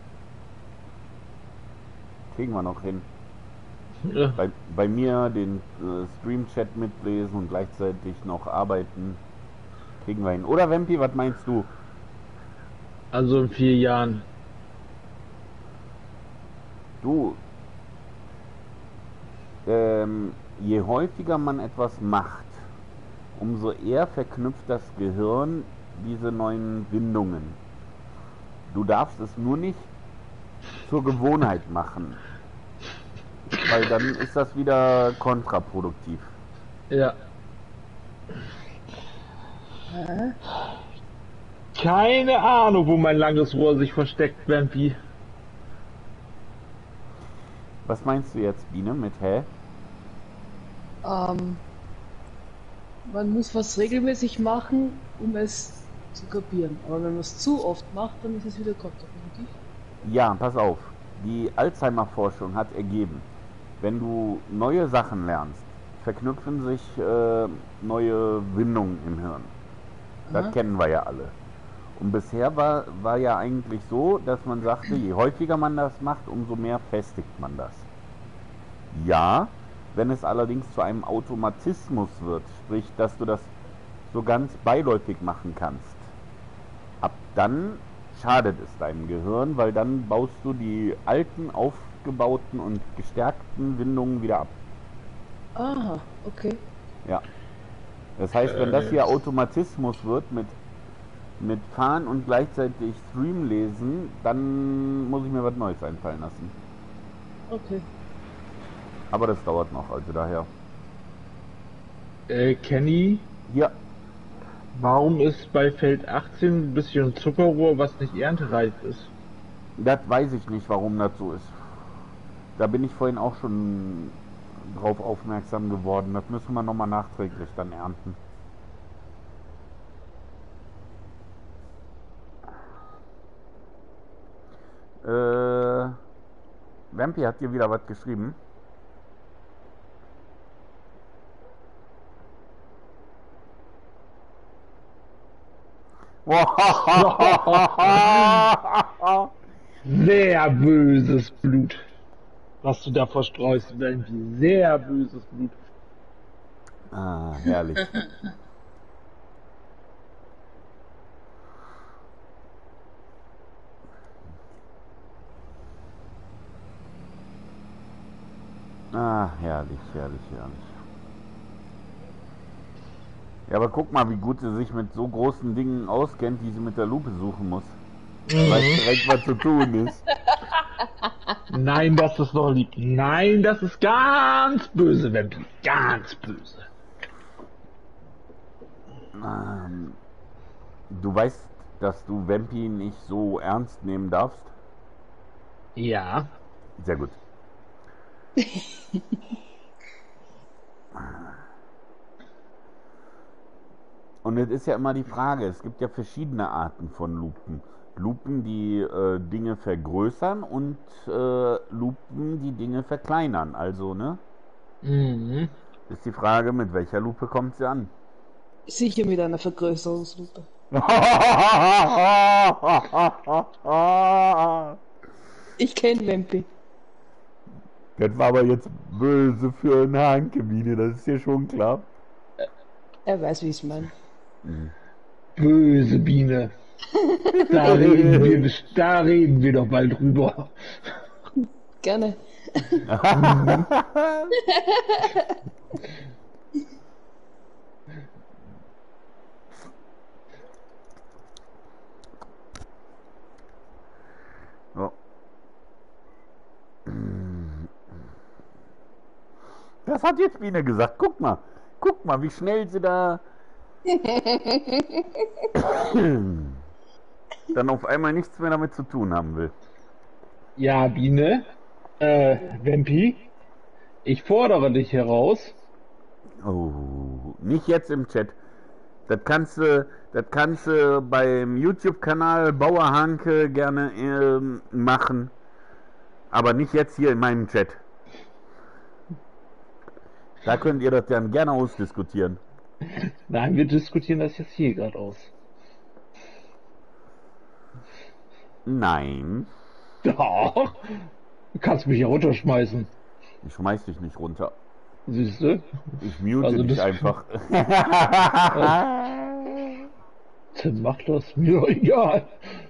B: Kriegen wir noch hin.
A: Ja,
B: Bei mir den Stream-Chat mitlesen und gleichzeitig noch arbeiten. Kriegen wir hin. Oder Vampi, was meinst du?
A: also in 4 Jahren.
B: Du, je häufiger man etwas macht, umso eher verknüpft das Gehirn diese neuen Bindungen. Du darfst es nur nicht zur Gewohnheit machen, weil dann ist das wieder kontraproduktiv.
A: Ja. Keine Ahnung, wo mein langes Rohr sich versteckt, Vampi.
B: Was meinst du jetzt, Biene, mit hä?
C: Man muss was regelmäßig machen, um es zu kapieren. Aber wenn man es zu oft macht, dann ist es wieder kontraproduktiv.
B: Ja, pass auf. Die Alzheimer-Forschung hat ergeben, wenn du neue Sachen lernst, verknüpfen sich neue Windungen im Hirn. Das
C: Aha.
B: kennen wir ja alle. Und bisher war ja eigentlich so, dass man sagte, je häufiger man das macht, umso mehr festigt man das. Ja, wenn es allerdings zu einem Automatismus wird, sprich, dass du das so ganz beiläufig machen kannst, ab dann schadet es deinem Gehirn, weil dann baust du die alten, aufgebauten und gestärkten Windungen wieder ab.
C: Aha, okay.
B: Ja. Das heißt, wenn das hier Automatismus wird mit Fahren und gleichzeitig Stream lesen, dann muss ich mir was Neues einfallen lassen.
C: Okay.
B: Aber das dauert noch, also daher.
A: Kenny,
B: Hier,
A: warum ist bei Feld 18 ein bisschen Zuckerrohr, was nicht erntereif ist?
B: das weiß ich nicht, warum das so ist. Da bin ich vorhin auch schon drauf aufmerksam geworden. Das müssen wir nochmal nachträglich dann ernten. Vampi hat dir wieder was geschrieben.
A: Sehr böses Blut. Was du da verstreust, Vampi. Sehr böses Blut.
B: Ah, herrlich. Ah, herrlich, herrlich, herrlich. Ja, aber guck mal, wie gut sie sich mit so großen Dingen auskennt, die sie mit der Lupe suchen muss. Weiß direkt, was zu tun ist.
A: Nein, das ist doch lieb. Nein, das ist ganz böse, Vampi. Ganz böse.
B: Du weißt, dass du Vampi nicht so ernst nehmen darfst?
A: Ja.
B: Sehr gut. Und es ist ja immer die Frage, es gibt ja verschiedene Arten von Lupen. Lupen, die Dinge vergrößern und Lupen, die Dinge verkleinern. Also, ne?
A: Mhm.
B: Ist die Frage, mit welcher Lupe kommt sie an?
C: Sicher mit einer Vergrößerungslupe. Ich kenne Vampi.
B: Das war aber jetzt böse für eine Hankebine, das ist dir schon klar.
C: Er weiß, wie ich es meine.
A: Böse Biene. Da reden wir doch bald drüber.
C: Gerne.
B: Ja. Das hat jetzt Biene gesagt. Guck mal, wie schnell sie da dann auf einmal nichts mehr damit zu tun haben will.
A: Ja, Biene. Vampi. Ich fordere dich heraus.
B: Oh, nicht jetzt im Chat. Das kannst du beim YouTube-Kanal Bauer Hanke gerne machen. Aber nicht jetzt hier in meinem Chat. Da könnt ihr das dann gerne ausdiskutieren.
A: Nein, wir diskutieren das jetzt hier gerade aus.
B: Nein,
A: Doch. Du kannst mich ja runterschmeißen.
B: ich schmeiß dich nicht runter.
A: Siehst du?
B: Ich mute
A: Also
B: dich
A: das-
B: einfach.
A: Dann mach das mir doch egal.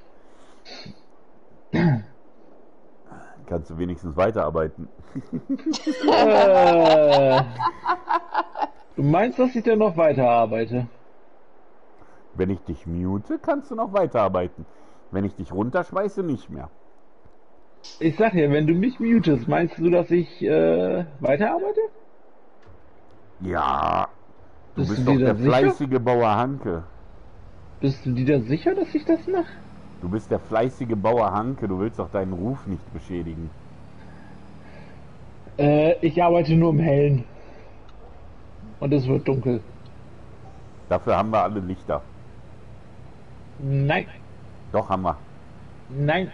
B: Kannst du wenigstens weiterarbeiten.
A: Du meinst, dass ich denn noch weiterarbeite?
B: Wenn ich dich mute, kannst du noch weiterarbeiten. Wenn ich dich runterschmeiße, nicht mehr.
A: Ich sag ja, wenn du mich mutest, meinst du, dass ich weiterarbeite?
B: Ja, du
A: Bist
B: bist
A: du
B: doch
A: dir
B: der
A: da sicher?
B: fleißige Bauer Hanke.
A: Bist du dir da sicher, dass ich das mache?
B: Du bist der fleißige Bauer Hanke, du willst doch deinen Ruf nicht beschädigen.
A: Ich arbeite nur im Hellen. Und es wird dunkel.
B: Dafür haben wir alle Lichter.
A: Nein,
B: Doch, haben wir.
A: nein,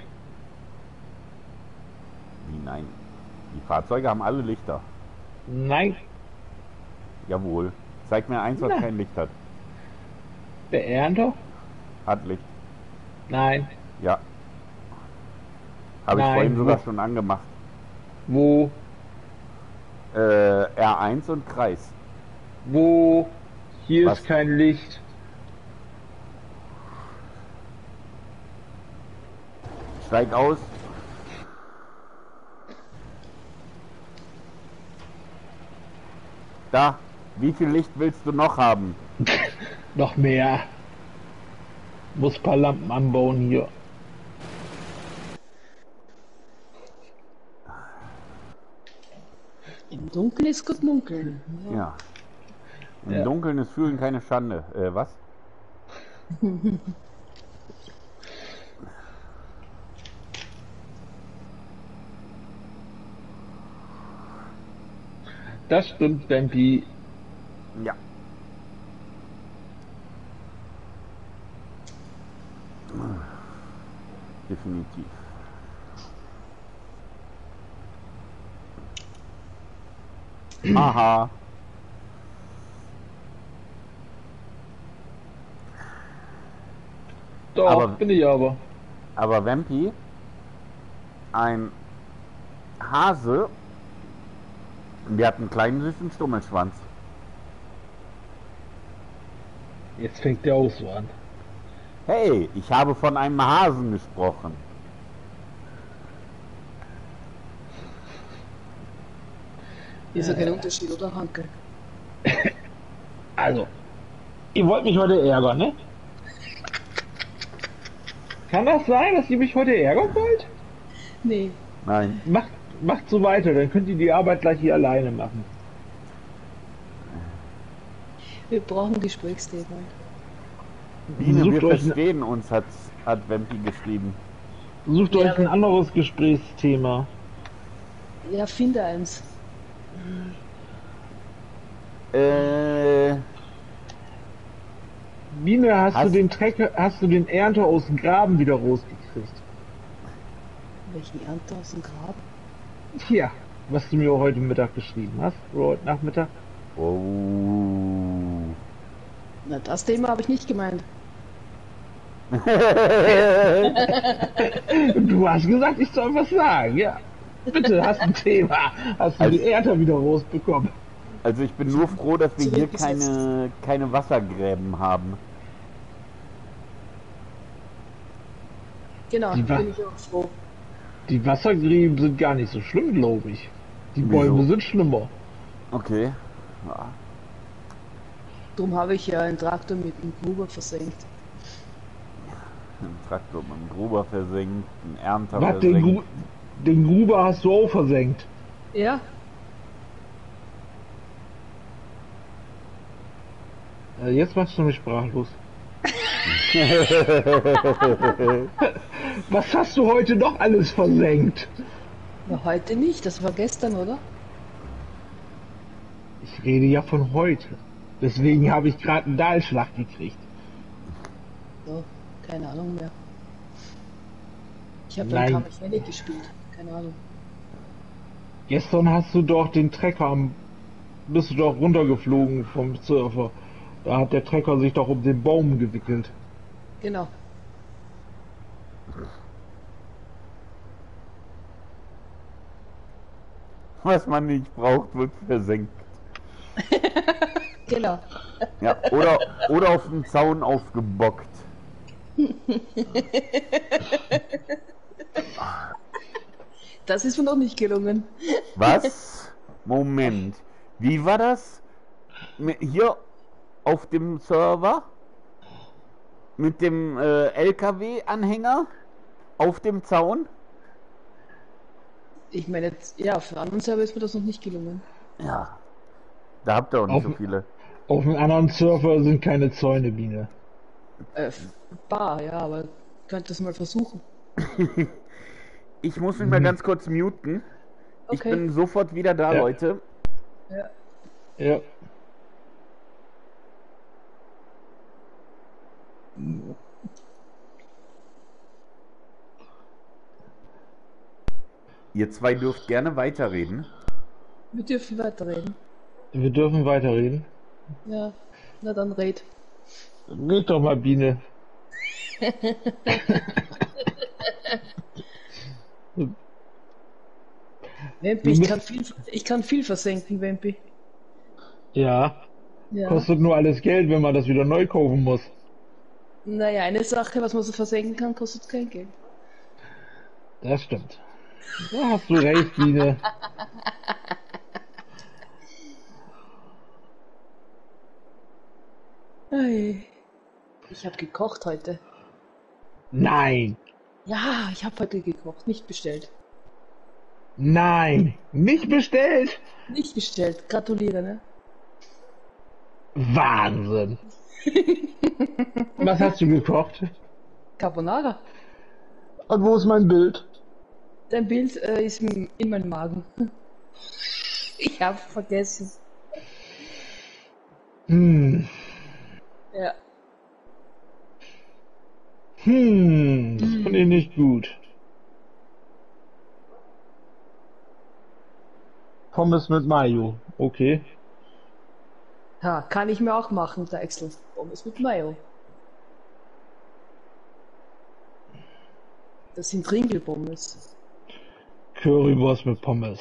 B: Wie nein? Die Fahrzeuge haben alle Lichter.
A: nein.
B: Jawohl. Zeig mir eins, was
A: Na.
B: kein Licht hat.
A: Der Ernter?
B: Hat Licht.
A: Nein.
B: Ja. Habe ich
A: Nein,
B: vorhin sogar
A: wo?
B: schon angemacht.
A: Wo?
B: R1 und Kreis.
A: Wo? Hier
B: Was?
A: ist kein Licht.
B: Steig aus. Da. Wie viel Licht willst du noch haben?
A: Noch mehr. Muss ein paar Lampen anbauen hier.
C: Im Dunkeln ist gut munkeln.
B: Ja. Im
A: Ja.
B: Dunkeln ist Fühlen keine Schande. Was?
A: Das stimmt, Vampi.
B: Ja. Definitiv. Aha.
A: Doch,
B: Aber-
A: bin ich aber.
B: Aber Vampi, ein Hase, der hat einen kleinen süßen Stummelschwanz.
A: Jetzt fängt der auch so an.
B: Hey, ich habe von einem Hasen gesprochen.
C: Ist ja kein Unterschied, oder, Hanke?
A: Also, ihr wollt mich heute ärgern, ne? Kann das sein, dass ihr mich heute ärgern wollt?
C: Nee,
B: Nein.
A: Macht so weiter, dann könnt ihr die Arbeit gleich hier alleine machen.
C: wir brauchen Gesprächsthemen.
B: Biene, wir
A: Sucht euch,
B: verstehen uns, hat Vampi geschrieben.
A: sucht
C: Ja,
A: euch ein anderes Gesprächsthema.
C: Ja, finde eins.
B: Äh,
A: Biene,
B: Hast-
A: hast du den Ernte aus dem Graben wieder rausgekriegt?
C: Welchen Ernte aus dem Grab?
A: Tja, was du mir heute Mittag geschrieben hast, oder heute Nachmittag.
B: oh.
C: Na, das Thema habe ich nicht gemeint.
A: Du hast gesagt, ich soll was sagen, ja. Bitte, hast ein Thema. Hast du die Ernte wieder rausbekommen?
B: Also ich bin nur froh, dass wir hier
C: Zurückgesetzt.
B: keine Wassergräben haben.
C: Genau,
A: Die
C: bin ich auch froh.
A: Die Wassergräben sind gar nicht so schlimm, glaube ich. Die
B: Wieso?
A: Bäume sind schlimmer.
B: Okay. Ja.
C: Darum habe ich ja einen Traktor mit dem Gruber versenkt.
B: Ein Traktor mit einem Gruber versenkt, ein Ernter
A: Was,
B: versenkt.
A: den Gruber hast du auch versenkt.
C: Ja,
A: Jetzt machst du mich sprachlos. Was hast du heute noch alles versenkt?
C: na, heute nicht, das war gestern, oder?
A: Ich rede ja von heute. Deswegen habe ich gerade einen Dahlschlag gekriegt.
C: So, keine Ahnung mehr. Ich habe
A: Nein.
C: dann Kamecheli gespielt, keine Ahnung.
A: Gestern hast du doch den Trecker bist du doch runtergeflogen vom Surfer. Da hat der Trecker sich doch um den Baum gewickelt.
C: Genau.
B: Was man nicht braucht, wird versenkt.
C: Genau.
B: Ja, oder auf dem Zaun aufgebockt.
C: Das ist mir noch nicht gelungen.
B: Was? Moment. Wie war das? Hier auf dem Server? Mit dem LKW-Anhänger? Auf dem Zaun?
C: Ich meine jetzt, ja, für anderen Server ist mir das noch nicht gelungen.
B: Ja. Da habt ihr auch nicht
A: Auf,
B: so viele.
A: auf einem anderen Surfer sind keine Zäune, Biene.
C: Bar, ja, aber könnte es mal versuchen.
B: Ich muss mich mal ganz kurz muten. Ich
C: Okay.
B: bin sofort wieder da,
A: Ja.
B: Leute.
C: Ja.
A: Ja.
B: Ihr zwei dürft gerne weiterreden.
C: Wir dürfen weiterreden.
A: Wir dürfen weiterreden.
C: Ja, na dann red.
A: Red doch mal, Biene.
C: Wempi, ich kann viel versenken, Wempi.
A: Ja,
C: Ja.
A: kostet nur alles Geld, wenn man das wieder neu kaufen muss.
C: Naja, eine Sache, was man so versenken kann, kostet kein Geld.
A: Das stimmt. Da hast du recht, Biene.
C: Ei. Ich habe gekocht heute.
A: Nein,
C: Ja, ich habe heute gekocht, nicht bestellt.
A: nein, nicht bestellt.
C: Nicht bestellt, gratuliere, ne?
A: Wahnsinn. Was hast du gekocht?
C: Carbonara.
A: Und wo ist mein Bild?
C: Dein Bild ist in meinem Magen. Ich habe vergessen.
A: Hm,
C: Ja.
A: das finde ich nicht gut. Pommes mit Mayo, okay.
C: Ha, kann ich mir auch machen, der Excel. Pommes mit Mayo. Das sind Ringelpommes.
A: Currywurst mit Pommes.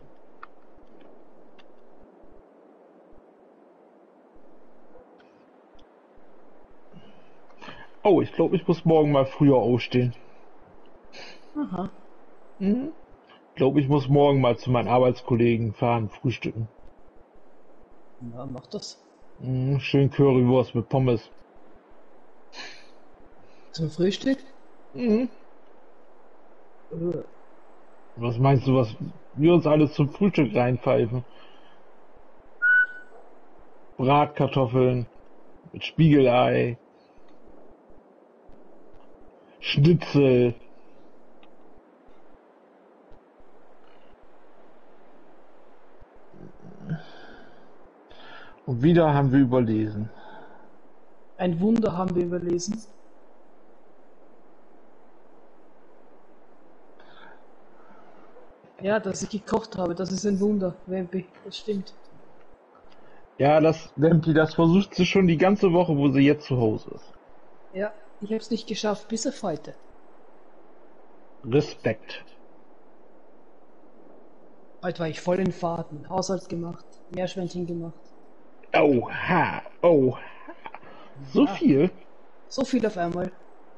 A: Oh, ich glaube, ich muss morgen mal früher aufstehen.
C: Aha.
A: Ich glaube, ich muss morgen mal zu meinen Arbeitskollegen fahren, frühstücken.
C: Ja, mach das.
A: Schön Currywurst mit Pommes.
C: Zum Frühstück?
A: Mhm.
C: Äh,
A: Was meinst du, was wir uns alles zum Frühstück reinpfeifen? Bratkartoffeln mit Spiegelei, Schnitzel. Und wieder haben wir überlesen.
C: Ein Wunder haben wir überlesen. Ja, dass ich gekocht habe, das ist ein Wunder, Wempi, das stimmt.
A: Ja, Lempi, das versucht sie schon die ganze Woche, wo sie jetzt zu Hause ist.
C: Ja, ich habe es nicht geschafft, bis auf heute.
A: Respekt.
C: Heute war ich voll in Fahrten, Haushalt gemacht, Meerschweinchen gemacht.
A: Oha, oh. So
C: Ja.
A: viel?
C: So viel auf einmal.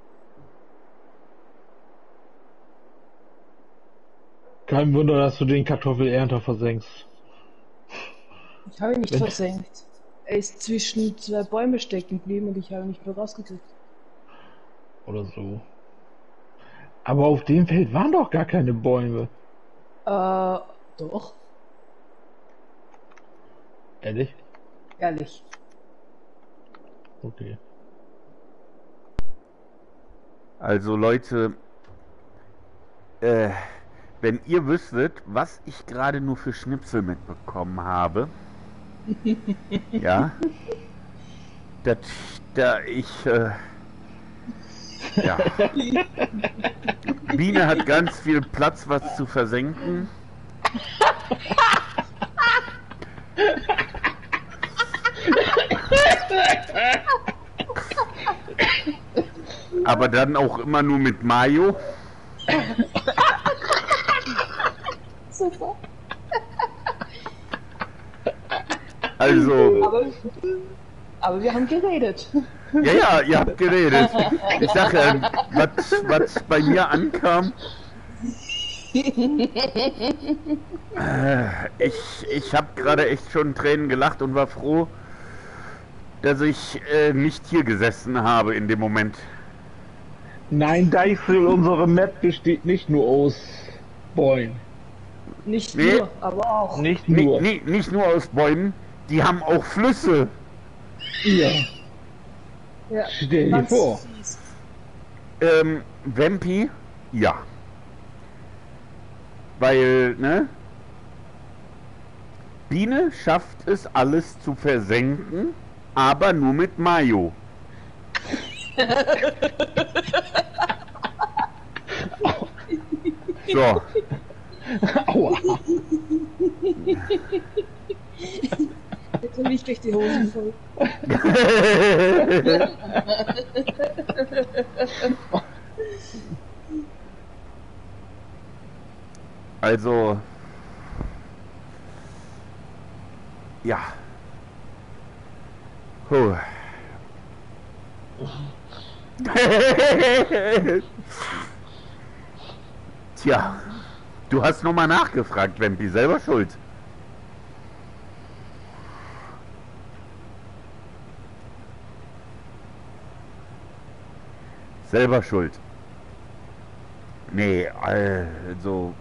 A: Kein Wunder, dass du den Kartoffelernter versenkst.
C: Ich habe ihn nicht
A: Wenn-
C: versenkt. Er ist zwischen zwei Bäume stecken geblieben und ich habe ihn nicht mehr rausgekriegt.
A: Oder so. Aber auf dem Feld waren doch gar keine Bäume.
C: Doch,
A: Ehrlich?
C: ehrlich.
A: Okay.
B: Also Leute, wenn ihr wüsstet, was ich gerade nur für Schnipsel mitbekommen habe, ja, ja, Biene hat ganz viel Platz, was zu versenken. Aber dann auch immer nur mit Mayo.
C: Super.
B: Also,
C: Aber wir haben geredet.
B: ja, ihr habt geredet. Ich sag ja, was bei mir ankam. Ich habe gerade echt schon Tränen gelacht und war froh, dass ich nicht hier gesessen habe in dem Moment.
A: Nein, Deichsel, unsere Map besteht nicht nur aus Bäumen.
C: Nicht
B: Nee.
C: nur, aber auch.
A: Nicht nur.
B: Nicht nur aus Bäumen, die haben auch Flüsse.
A: Ja.
C: Ja,
A: Stell dir
C: ganz
A: vor.
C: fies.
B: Wempi, ja. Weil, ne? Biene schafft es alles zu versenken, aber nur mit Mayo. So,
A: Aua.
C: Jetzt habe ich gleich die Hosen voll.
B: also, ja. Puh. Tja, du hast nochmal nachgefragt, Wempi, selber schuld. Selber schuld. Nee, also.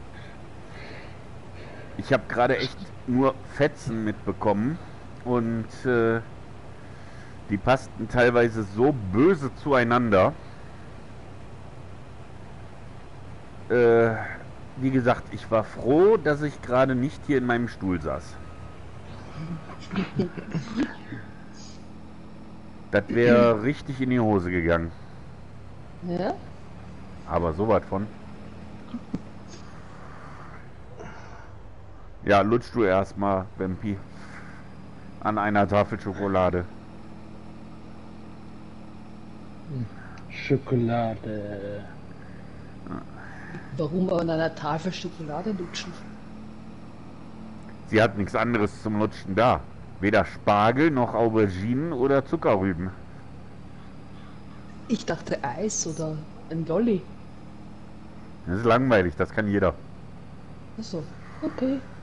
B: Ich habe gerade echt nur Fetzen mitbekommen und die passten teilweise so böse zueinander. Wie gesagt, ich war froh, dass ich gerade nicht hier in meinem Stuhl saß. Das wäre richtig in die Hose gegangen.
C: Ja?
B: Aber so was von. Ja, lutsch du erstmal, Wempi. An einer Tafel Schokolade.
A: Schokolade.
C: Warum an einer Tafel Schokolade lutschen?
B: Sie hat nichts anderes zum Lutschen da. Weder Spargel noch Auberginen oder Zuckerrüben.
C: Ich dachte Eis oder ein Lolli.
B: Das ist langweilig, das kann jeder.
C: Achso, okay.